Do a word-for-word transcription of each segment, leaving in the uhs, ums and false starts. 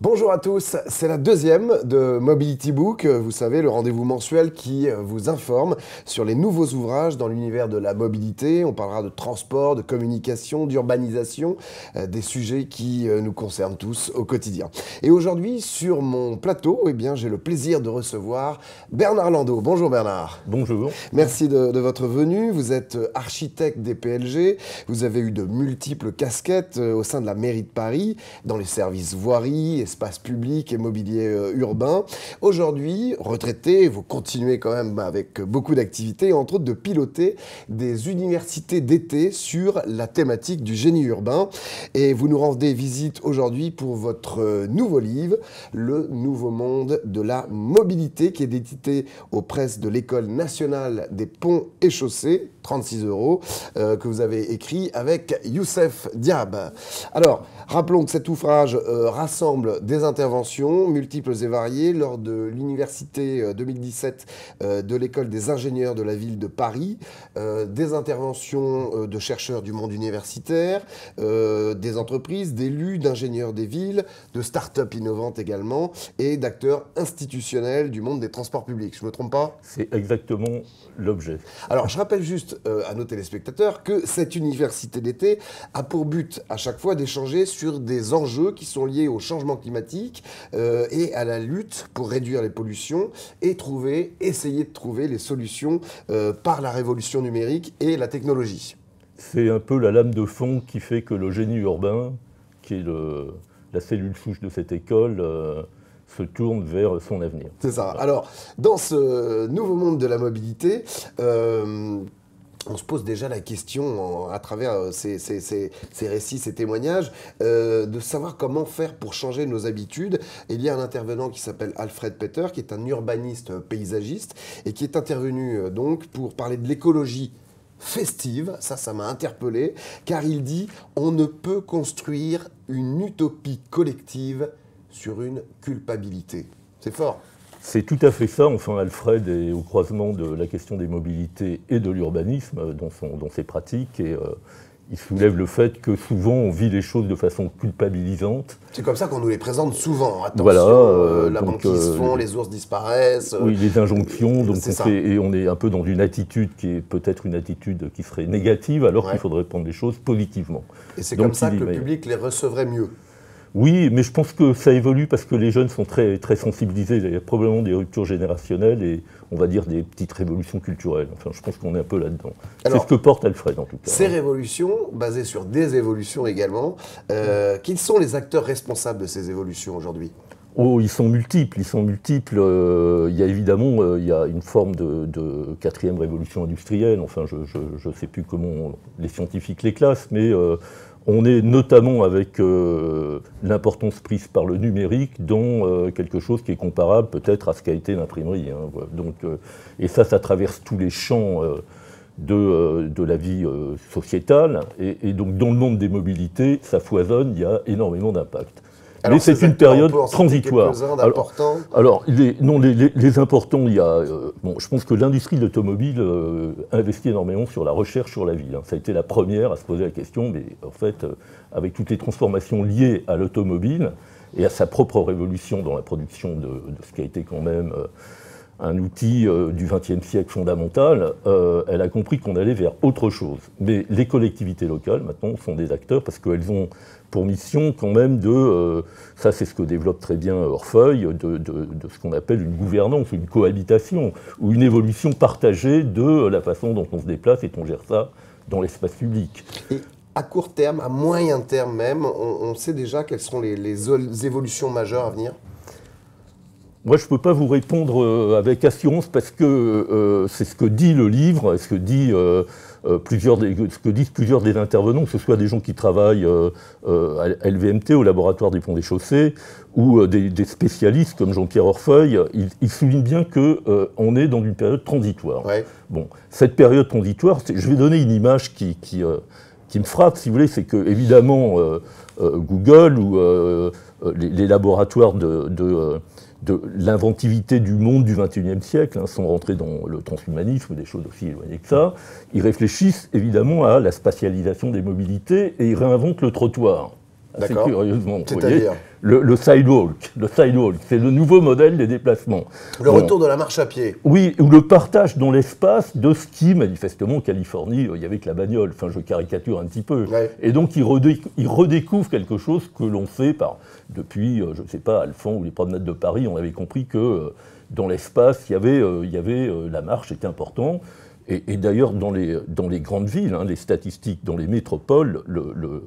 Bonjour à tous, c'est la deuxième de Mobility Book, vous savez, le rendez-vous mensuel qui vous informe sur les nouveaux ouvrages dans l'univers de la mobilité. On parlera de transport, de communication, d'urbanisation, des sujets qui nous concernent tous au quotidien. Et aujourd'hui, sur mon plateau, eh bien, j'ai le plaisir de recevoir Bernard Landau. Bonjour Bernard. Bonjour. Merci de, de votre venue. Vous êtes architecte des P L G, vous avez eu de multiples casquettes au sein de la mairie de Paris, dans les services voirie, espace public et mobilier euh, urbain. Aujourd'hui, retraité, vous continuez quand même avec beaucoup d'activités, entre autres de piloter des universités d'été sur la thématique du génie urbain. Et vous nous rendez visite aujourd'hui pour votre nouveau livre, Le Nouveau Monde de la Mobilité, qui est édité aux presses de l'École nationale des ponts et chaussées, trente-six euros, euh, que vous avez écrit avec Youssef Diab. Alors, rappelons que cet ouvrage euh, rassemble des interventions multiples et variées lors de l'université euh, deux mille dix-sept euh, de l'École des ingénieurs de la ville de Paris, euh, des interventions euh, de chercheurs du monde universitaire, euh, des entreprises, d'élus, d'ingénieurs des villes, de start-up innovantes également, et d'acteurs institutionnels du monde des transports publics. Je ne me trompe pas ? C'est exactement l'objet. Alors, je rappelle juste euh, à nos téléspectateurs que cette université d'été a pour but à chaque fois d'échanger sur des enjeux qui sont liés au changement climatique euh, et à la lutte pour réduire les pollutions et trouver, essayer de trouver les solutions euh, par la révolution numérique et la technologie. C'est un peu la lame de fond qui fait que le génie urbain, qui est le, la cellule souche de cette école, euh, se tourne vers son avenir. C'est ça. Alors, dans ce nouveau monde de la mobilité, euh, on se pose déjà la question, à travers ces, ces, ces, ces récits, ces témoignages, euh, de savoir comment faire pour changer nos habitudes. Et il y a un intervenant qui s'appelle Alfred Peter, qui est un urbaniste paysagiste, et qui est intervenu euh, donc pour parler de l'écologie festive. Ça, ça m'a interpellé, car il dit « On ne peut construire une utopie collective sur une culpabilité ». C'est fort. C'est tout à fait ça. Enfin, Alfred est au croisement de la question des mobilités et de l'urbanisme dans, son, dans ses pratiques. Et euh, il soulève le fait que souvent on vit les choses de façon culpabilisante. C'est comme ça qu'on nous les présente souvent. Attention, voilà, euh, la donc, banquise euh, fond, les ours disparaissent. Oui, les injonctions. Donc on ça. fait, et on est un peu dans une attitude qui est peut-être une attitude qui serait négative, alors ouais. qu'il faudrait prendre les choses positivement. Et c'est comme ça que le public les recevrait mieux. Oui, mais je pense que ça évolue parce que les jeunes sont très, très sensibilisés. Il y a probablement des ruptures générationnelles et, on va dire, des petites révolutions culturelles. Enfin, je pense qu'on est un peu là-dedans. C'est ce que porte Alfred, en tout cas. Ces révolutions, basées sur des évolutions également, euh, quels sont les acteurs responsables de ces évolutions aujourd'hui ? Oh, ils sont multiples, ils sont multiples. Euh, il y a évidemment euh, il y a une forme de, de quatrième révolution industrielle. Enfin, je ne sais plus comment les scientifiques les classent, mais euh, on est notamment avec euh, l'importance prise par le numérique dans euh, quelque chose qui est comparable peut-être à ce qu'a été l'imprimerie. Hein, voilà. Donc, euh, et ça, ça traverse tous les champs euh, de, euh, de la vie euh, sociétale. Et, et donc, dans le monde des mobilités, ça foisonne, il y a énormément d'impact. Mais c'est une période transitoire. Alors, alors les, non, les, les, les importants, il y a. Euh, bon, je pense que l'industrie de l'automobile euh, investit énormément sur la recherche sur la ville. Hein. Ça a été la première à se poser la question, mais en fait, euh, avec toutes les transformations liées à l'automobile et à sa propre révolution dans la production de, de ce qui a été quand même euh, un outil euh, du vingtième siècle fondamental, euh, elle a compris qu'on allait vers autre chose. Mais les collectivités locales, maintenant, sont des acteurs parce qu'elles ont pour mission quand même de, euh, ça c'est ce que développe très bien Orfeuille, de, de, de ce qu'on appelle une gouvernance, une cohabitation, ou une évolution partagée de la façon dont on se déplace et on gère ça dans l'espace public. Et à court terme, à moyen terme même, on, on sait déjà quelles seront les, les évolutions majeures à venir ? Moi, je ne peux pas vous répondre avec assurance parce que euh, c'est ce que dit le livre, ce que, dit, euh, euh, plusieurs des, ce que disent plusieurs des intervenants, que ce soit des gens qui travaillent euh, euh, à L V M T, au laboratoire des ponts des chaussées, ou euh, des, des spécialistes comme Jean-Pierre Orfeuille. Ils, ils soulignent bien qu'on euh, est dans une période transitoire. Ouais. Bon, cette période transitoire, je vais donner une image qui, qui, euh, qui me frappe, si vous voulez, c'est que évidemment euh, euh, Google ou euh, les, les laboratoires de, de euh, de l'inventivité du monde du vingt et unième siècle, hein, sans rentrer dans le transhumanisme, des choses aussi éloignées que ça, ils réfléchissent évidemment à la spatialisation des mobilités et ils réinventent le trottoir. assez D'accord. curieusement. C'est-à-dire le, le sidewalk, le sidewalk, c'est le nouveau modèle des déplacements. Le bon, retour de la marche à pied. Oui, ou le partage dans l'espace de ce qui, manifestement, en Californie, il y avait que la bagnole. Enfin, je caricature un petit peu. Ouais. Et donc, ils, redé ils redécouvrent quelque chose que l'on fait par, depuis, je ne sais pas, Alphand ou les promenades de Paris, on avait compris que euh, dans l'espace, il y avait, euh, il y avait euh, la marche était important. Et, et d'ailleurs, dans les, dans les grandes villes, hein, les statistiques, dans les métropoles, le, le,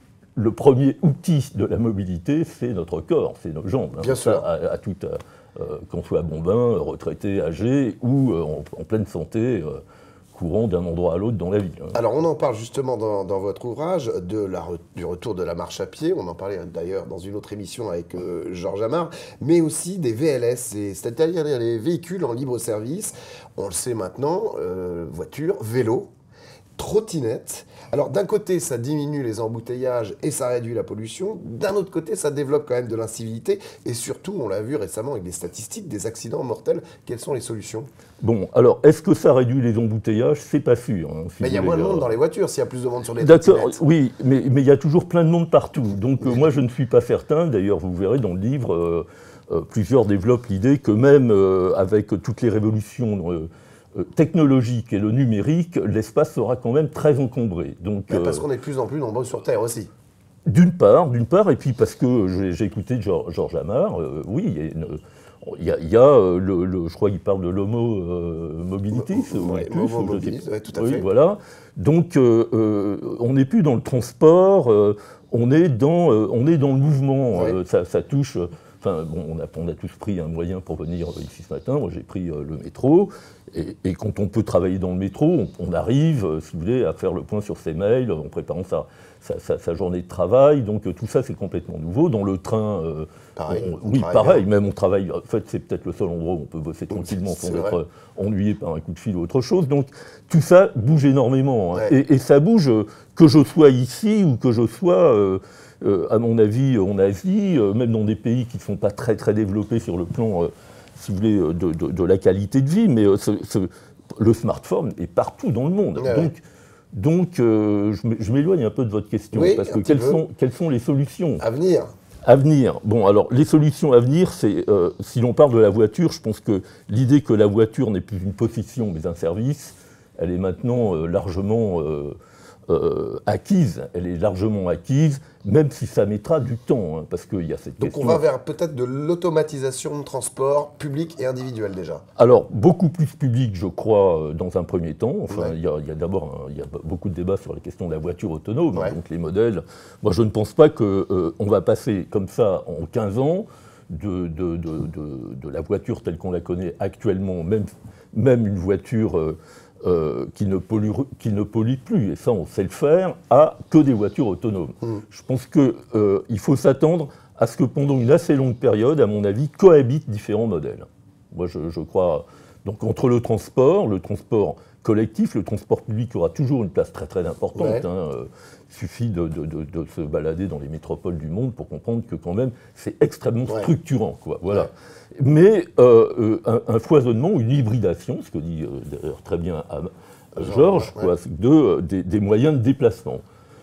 le premier outil de la mobilité, c'est notre corps, c'est nos jambes. Hein, Bien ça, sûr. À, à tout, euh, qu'on soit bombin, retraité, âgé, ou euh, en, en pleine santé, euh, courant d'un endroit à l'autre dans la vie. Hein. Alors, on en parle justement dans, dans votre ouvrage de la, du retour de la marche à pied. On en parlait d'ailleurs dans une autre émission avec euh, Georges Amar, mais aussi des V L S, c'est-à-dire les véhicules en libre service. On le sait maintenant, euh, voitures, vélos, trottinettes. Alors, d'un côté, ça diminue les embouteillages et ça réduit la pollution. D'un autre côté, ça développe quand même de l'incivilité. Et surtout, on l'a vu récemment avec des statistiques, des accidents mortels. Quelles sont les solutions ? Bon, alors, est-ce que ça réduit les embouteillages? C'est pas sûr. Hein, si mais il y a moins de monde dans les voitures s'il y a plus de monde sur les D'accord, trottinettes. oui, mais mais il y a toujours plein de monde partout. Donc, euh, moi, je ne suis pas certain. D'ailleurs, vous verrez dans le livre, euh, euh, plusieurs développent l'idée que même euh, avec toutes les révolutions euh, euh, technologiques et le numérique, l'espace sera quand même très encombré. Donc, Mais parce euh, qu'on est de plus en plus nombreux sur Terre aussi. D'une part, d'une part, et puis parce que j'ai j'ai écouté Georges Georges Amar, euh, oui, il y a, une, il y a, il y a euh, le, le, je crois qu'il parle de l'homo euh, mobilitis, Ouais, ou plus, homo ou je sais- mobilis, ouais, tout à oui, fait. voilà. Donc, euh, euh, on n'est plus dans le transport, euh, on est dans, euh, on est dans le mouvement. Ouais. Euh, ça, ça touche. Enfin, bon, on a, on a tous pris un moyen pour venir ici ce matin. Moi, j'ai pris euh, le métro. Et, et quand on peut travailler dans le métro, on, on arrive, euh, si vous voulez, à faire le point sur ses mails, en préparant sa, sa, sa, sa journée de travail. Donc, euh, tout ça, c'est complètement nouveau. Dans le train, euh, Pareil, on- on oui, travaille pareil. bien. Même on travaille. En fait, c'est peut-être le seul endroit où on peut bosser tranquillement c'est sans vrai. être ennuyé par un coup de fil ou autre chose. Donc, tout ça bouge énormément. Hein. Ouais. Et, et ça bouge, euh, que je sois ici ou que je sois, euh, euh, à mon avis, en Asie, euh, même dans des pays qui ne sont pas très, très développés sur le plan, euh, si vous voulez, euh, de, de, de la qualité de vie. Mais euh, ce, ce, le smartphone est partout dans le monde. Ouais, donc, ouais. donc euh, je m- je m'éloigne un peu de votre question. Oui, parce un que petit quelles peu. sont, quelles sont les solutions À venir. à venir? Bon, alors, les solutions à venir, c'est, euh, si l'on parle de la voiture, je pense que l'idée que la voiture n'est plus une possession, mais un service, elle est maintenant euh, largement euh, euh, acquise. Elle est largement acquise, même si ça mettra du temps, hein, parce qu'il y a cette Donc question. on va vers peut-être de l'automatisation de transport public et individuel déjà. Alors, beaucoup plus public, je crois, euh, dans un premier temps. Enfin, Ouais. il y a, il y a d'abord un- il y a beaucoup de débats sur la question de la voiture autonome, Ouais. donc les modèles. Moi, je ne pense pas qu'on va passer comme ça en quinze ans de, de, de, de, de la voiture telle qu'on la connaît actuellement, même, même une voiture euh, euh, qui, ne pollue, qui ne pollue plus, et ça on sait le faire, à que des voitures autonomes. Mmh. Je pense qu'il euh, faut s'attendre à ce que pendant une assez longue période, à mon avis, cohabitent différents modèles. Moi, je, je crois. Donc, entre le transport, le transport collectif, le transport public aura toujours une place très très importante. Ouais. Hein. Euh, Il suffit de, de- de- de se balader dans les métropoles du monde pour comprendre que quand même c'est extrêmement Ouais. structurant, quoi. Voilà. Ouais. Mais euh, euh, un, un foisonnement, une hybridation, ce que dit euh, d'ailleurs très bien Am- euh, Georges, Georges, ouais. quoi, de, euh, des, des moyens de déplacement.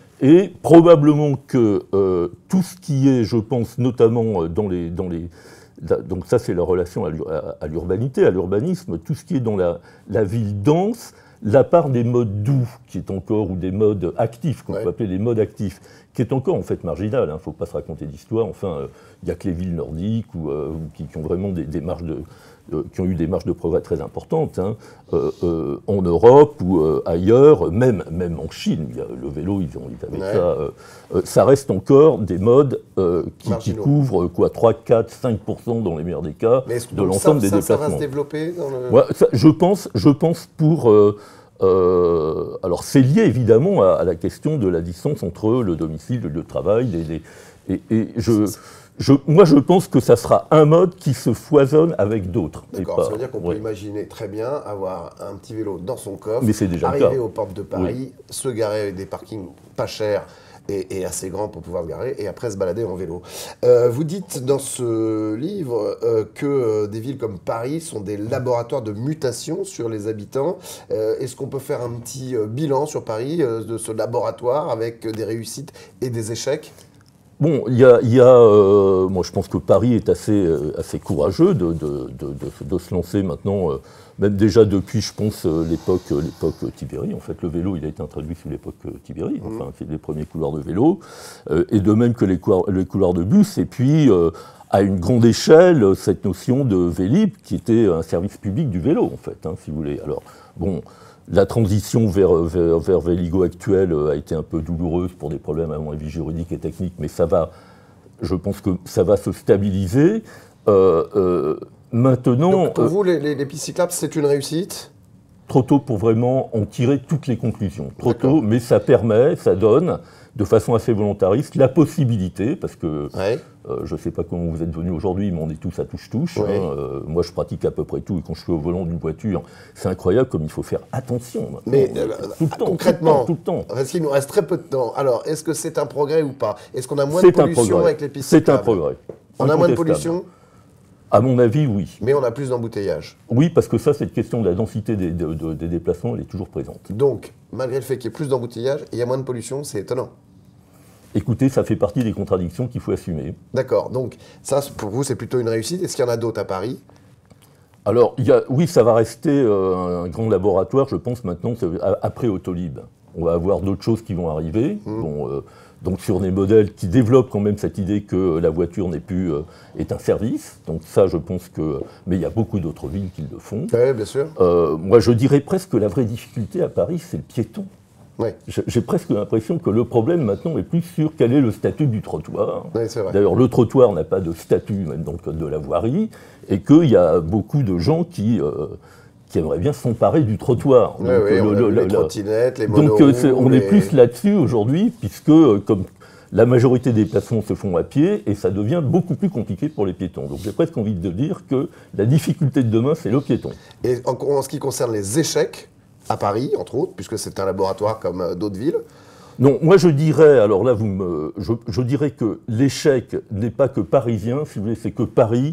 Et probablement que euh, tout ce qui est, je pense, notamment euh, dans les, dans les la- donc ça c'est la relation à l'ur- à- à l'urbanité, à l'urbanisme, tout ce qui est dans la, la ville dense, la part des modes doux, qui est encore, ou des modes actifs, qu'on Ouais. peut appeler les modes actifs, qui est encore en fait marginal, il ne faut pas se raconter d'histoire, enfin, il n'y a que les villes nordiques, ou, euh, ou qui, qui ont vraiment des, des marges de, euh, qui ont eu des marges de progrès très importantes, hein, euh, euh, en Europe ou euh, ailleurs, même, même en Chine, il y a le vélo, ils, ont, ils avaient Ouais. ça, euh, euh, ça reste encore des modes euh, qui, qui Marginaux. couvrent quoi, trois, quatre, cinq pour cent dans les meilleurs des cas Mais est-ce que de donc l'ensemble ça, des ça, ça va déplacements. se développer dans le... Ouais, ça, je pense, je pense pour. euh, euh, alors, c'est lié évidemment à, à la question de la distance entre le domicile, le lieu de travail. Les, les- et et je, je, moi, je pense que ça sera un mode qui se foisonne avec d'autres. et D'accord, pas- ça veut dire qu'on ouais. peut imaginer très bien avoir un petit vélo dans son coffre, Mais c'est déjà le arriver cas. aux portes de Paris, se garer avec des parkings pas chers et, et assez grands pour pouvoir se garer, et après se balader en vélo. Euh, vous dites dans ce livre euh, que euh, des villes comme Paris sont des laboratoires de mutation sur les habitants. Euh, Est-ce qu'on peut faire un petit euh, bilan sur Paris euh, de ce laboratoire avec euh, des réussites et des échecs ? Bon, il y a, y a euh, moi je pense que Paris est assez, euh, assez courageux de, de, de, de, de se lancer maintenant, euh, même déjà depuis, je pense, euh, l'époque euh, l'époque Tibéri. En fait, le vélo, il a été introduit sous l'époque euh, Tibéri, enfin, mmh. c'est les premiers couloirs de vélo, euh, et de même que les couloirs, les couloirs de bus, et puis euh, à une grande échelle, cette notion de Vélib, qui était un service public du vélo, en fait, hein, si vous voulez. Alors, bon... La transition vers, vers, vers Véligo actuel a été un peu douloureuse pour des problèmes à mon avis juridiques et techniques, mais ça va, je pense que ça va se stabiliser. Euh, euh, maintenant... Donc pour euh, vous, les, les, les pistes cyclables, c'est une réussite ? Trop tôt pour vraiment en tirer toutes les conclusions. Trop tôt, mais ça permet, ça donne, de façon assez volontariste, la possibilité, parce que ouais. euh, je ne sais pas comment vous êtes venus aujourd'hui, mais on est tous à touche-touche. Ouais. Hein, euh, moi, je pratique à peu près tout, et quand je suis au volant d'une voiture, c'est incroyable comme il faut faire attention. Maintenant. Mais euh, tout le temps, concrètement, tout le temps, tout le temps. Parce qu'il nous reste très peu de temps. Alors, est-ce que c'est un progrès ou pas? Est-ce qu'on a moins de pollution avec les pistes cyclables? C'est un progrès. On a moins de pollution? À mon avis, oui. Mais on a plus d'embouteillages. Oui, parce que ça, cette question de la densité des, de, de, des déplacements, elle est toujours présente. Donc, malgré le fait qu'il y ait plus d'embouteillages et il y a moins de pollution, c'est étonnant. Écoutez, ça fait partie des contradictions qu'il faut assumer. D'accord. Donc, ça, pour vous, c'est plutôt une réussite. Est-ce qu'il y en a d'autres à Paris? Alors, il y a, oui, ça va rester euh, un grand laboratoire, je pense, maintenant, après Autolib. On va avoir d'autres choses qui vont arriver. Mmh. Bon, euh, donc sur des modèles qui développent quand même cette idée que la voiture n'est plus euh, est un service. Donc ça, je pense que... Mais il y a beaucoup d'autres villes qui le font. Oui, bien sûr. Euh, moi, je dirais presque que la vraie difficulté à Paris, c'est le piéton. Ouais. J'ai presque l'impression que le problème maintenant est plus sur quel est le statut du trottoir. Oui, c'est vrai. D'ailleurs, le trottoir n'a pas de statut, même dans le code de la voirie, et qu'il y a beaucoup de gens qui... Euh, qui aimerait bien s'emparer du trottoir. Oui, donc, oui, le, on le, les le, trottinettes, les monoroues... Donc euh, on les... est plus là-dessus aujourd'hui, puisque euh, comme la majorité des déplacements se font à pied, et ça devient beaucoup plus compliqué pour les piétons. Donc j'ai presque envie de dire que la difficulté de demain, c'est le piéton. Et en, en ce qui concerne les échecs, à Paris, entre autres, puisque c'est un laboratoire comme euh, d'autres villes... Non, moi je dirais, alors là, vous me, je, je dirais que l'échec n'est pas que parisien, si vous voulez, c'est que Paris...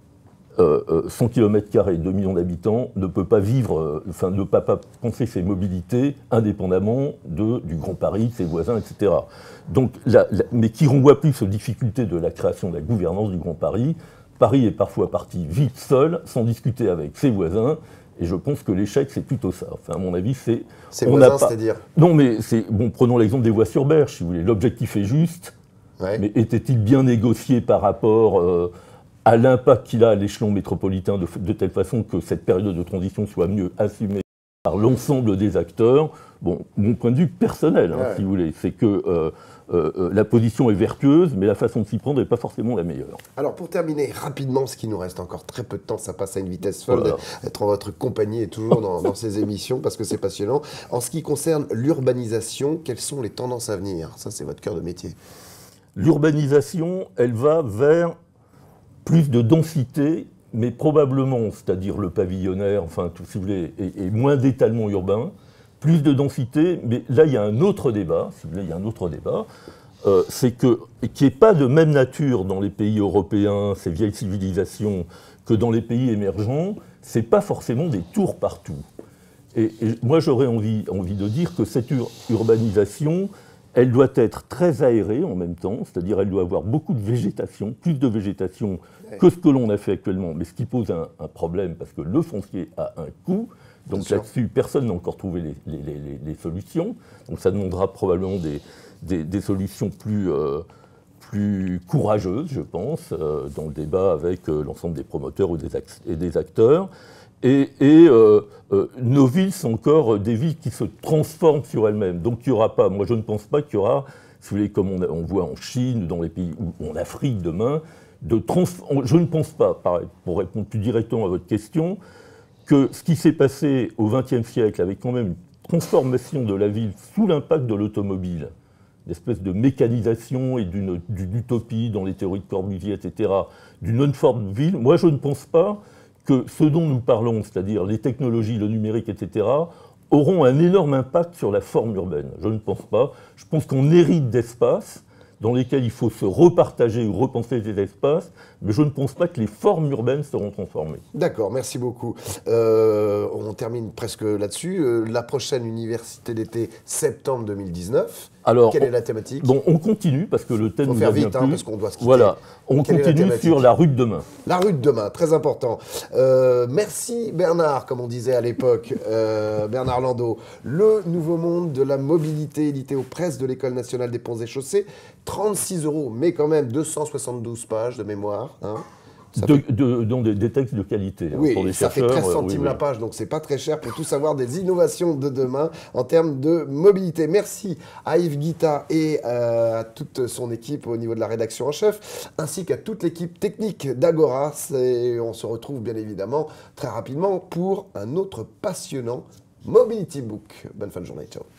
Euh, cent kilomètres carrés, deux millions d'habitants, ne peut pas vivre, euh, enfin ne peut pas penser ses mobilités indépendamment de, du Grand Paris, de ses voisins, et cetera. Donc, la, la, mais qui renvoie plus aux difficultés de la création de la gouvernance du Grand Paris. Paris est parfois parti vite seul, sans discuter avec ses voisins, et je pense que l'échec, c'est plutôt ça. Enfin, à mon avis, c'est... Ses voisins, c'est-à-dire? Non, mais c'est... Bon, prenons l'exemple des voies sur berge, si vous voulez. L'objectif est juste, ouais. Mais était-il bien négocié par rapport... Euh, à l'impact qu'il a à l'échelon métropolitain, de, de telle façon que cette période de transition soit mieux assumée par l'ensemble des acteurs. Bon, mon point de vue personnel, hein, ouais. si vous voulez, c'est que euh, euh, la position est vertueuse, mais la façon de s'y prendre n'est pas forcément la meilleure. Alors, pour terminer rapidement, parce qu'il nous reste encore très peu de temps, ça passe à une vitesse folle, voilà. D'être en votre compagnie et toujours dans, dans ces émissions, parce que c'est passionnant. En ce qui concerne l'urbanisation, quelles sont les tendances à venir? Ça, c'est votre cœur de métier. L'urbanisation, elle va vers... plus de densité, mais probablement, c'est-à-dire le pavillonnaire, enfin, tout, si vous voulez, et, et moins d'étalement urbain, plus de densité, mais là, il y a un autre débat, si vous voulez, il y a un autre débat, euh, c'est que, qui n'est pas de même nature dans les pays européens, ces vieilles civilisations, que dans les pays émergents, c'est pas forcément des tours partout. Et, et moi, j'aurais envie, envie de dire que cette ur- urbanisation, elle doit être très aérée en même temps, c'est-à-dire elle doit avoir beaucoup de végétation, plus de végétation que ce que l'on a fait actuellement, mais ce qui pose un, un problème, parce que le foncier a un coût, donc là-dessus, personne n'a encore trouvé les, les, les, les solutions, donc ça demandera probablement des, des, des solutions plus, euh, plus courageuses, je pense, euh, dans le débat avec euh, l'ensemble des promoteurs ou des act- et des acteurs. Et, et euh, euh, nos villes sont encore des villes qui se transforment sur elles-mêmes. Donc il n'y aura pas, moi je ne pense pas qu'il y aura, si vous voulez, comme on, a, on voit en Chine, dans les pays, ou en Afrique demain, de transform... je ne pense pas, pareil, pour répondre plus directement à votre question, que ce qui s'est passé au vingtième siècle, avec quand même une transformation de la ville sous l'impact de l'automobile, une espèce de mécanisation et d'une, d'une utopie dans les théories de Corbusier, et cetera, d'une non-forme ville, moi je ne pense pas que ce dont nous parlons, c'est-à-dire les technologies, le numérique, et cetera, auront un énorme impact sur la forme urbaine. Je ne pense pas. Je pense qu'on hérite d'espaces dans lesquels il faut se repartager ou repenser ces espaces, mais je ne pense pas que les formes urbaines seront transformées. D'accord, merci beaucoup. Euh, on termine presque là-dessus. Euh, la prochaine université d'été, septembre deux mille dix-neuf. Alors, Quelle est la thématique? Bon, on continue parce que le thème Faut nous faire a bien vite, hein, plu. parce qu'on doit se quitter. Voilà, on Quelle est la continue thématique sur la rue de demain. La rue de demain, très important. Euh, merci Bernard, comme on disait à l'époque, euh, Bernard Landau. Le nouveau monde de la mobilité, édité aux presses de l'École nationale des ponts et chaussées. trente-six euros, mais quand même deux cent soixante-douze pages de mémoire. Hein. Ça De, fait... de, donc des, des textes de qualité hein, Oui, pour les ça fait chercheurs. treize centimes euh, oui, la oui. page, donc c'est pas très cher pour tout savoir des innovations de demain en termes de mobilité. Merci à Yves Guita et euh, à toute son équipe au niveau de la rédaction en chef, ainsi qu'à toute l'équipe technique d'Agora. Et on se retrouve bien évidemment très rapidement pour un autre passionnant Mobility Book. Bonne fin de journée, ciao.